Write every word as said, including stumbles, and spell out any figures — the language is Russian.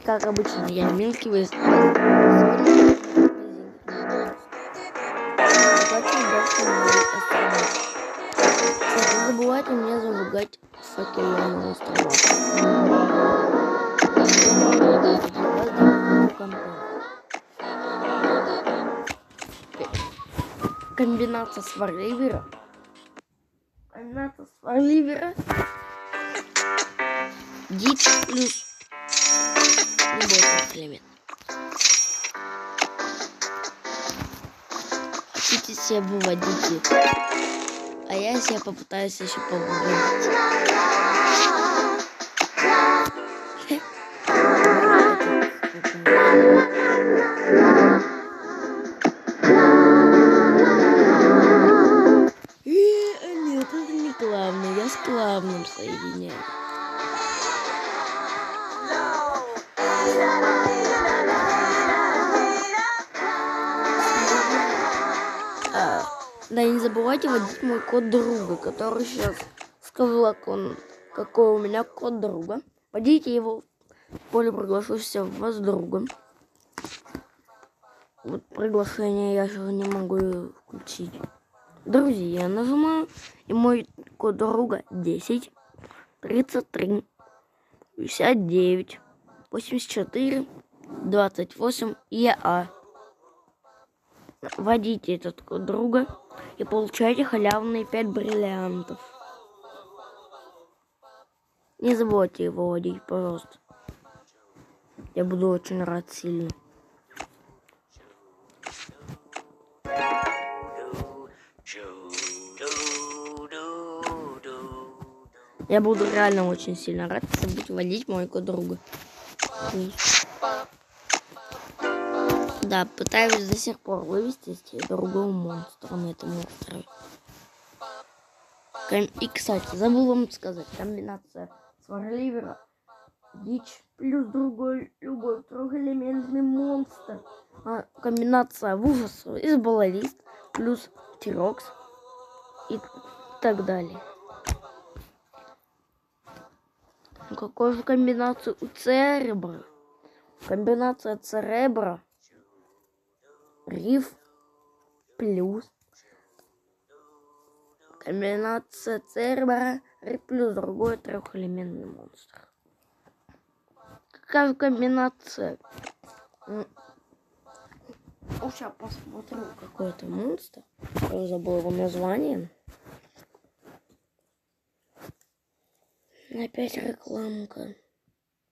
Как обычно, я Milky Way. Не забывайте мне зажигать факелы на островах. Комбинация сварливера. Комбинация сварливера. Дичь плюс любой элемент. Хотите себя выводите. А я себя попытаюсь еще повыводить. Нет, это не главное. Я с главным соединяю. Да, и не забывайте вводить мой код друга, который сейчас сказал, он, какой у меня код друга. Вводите его в поле приглашусь вас другом. Вот приглашение я же не могу включить. Друзья, нажимаю, и мой код друга десять, тридцать три, пятьдесят девять, восемьдесят четыре, двадцать восемь ЕА. Вводите этот код друга и получайте халявные пять бриллиантов. Не забудьте его вводить, пожалуйста. Я буду очень рад сильно. Я буду реально очень сильно рад, если будете вводить мой код друга. Да, пытаюсь до сих пор вывести другого монстра на этом острове. И, кстати, забыл вам сказать, комбинация сварливера, дичь плюс другой, любой трехэлементный монстр. А комбинация ужаса из баллист плюс тирокс и так далее. Какую же комбинацию у церебра? Комбинация церебра риф плюс комбинация церебра риф плюс другой трехэлементный монстр. Какая же комбинация? Ну, сейчас посмотрю какой-то монстр. Я забыл его название. Опять рекламка.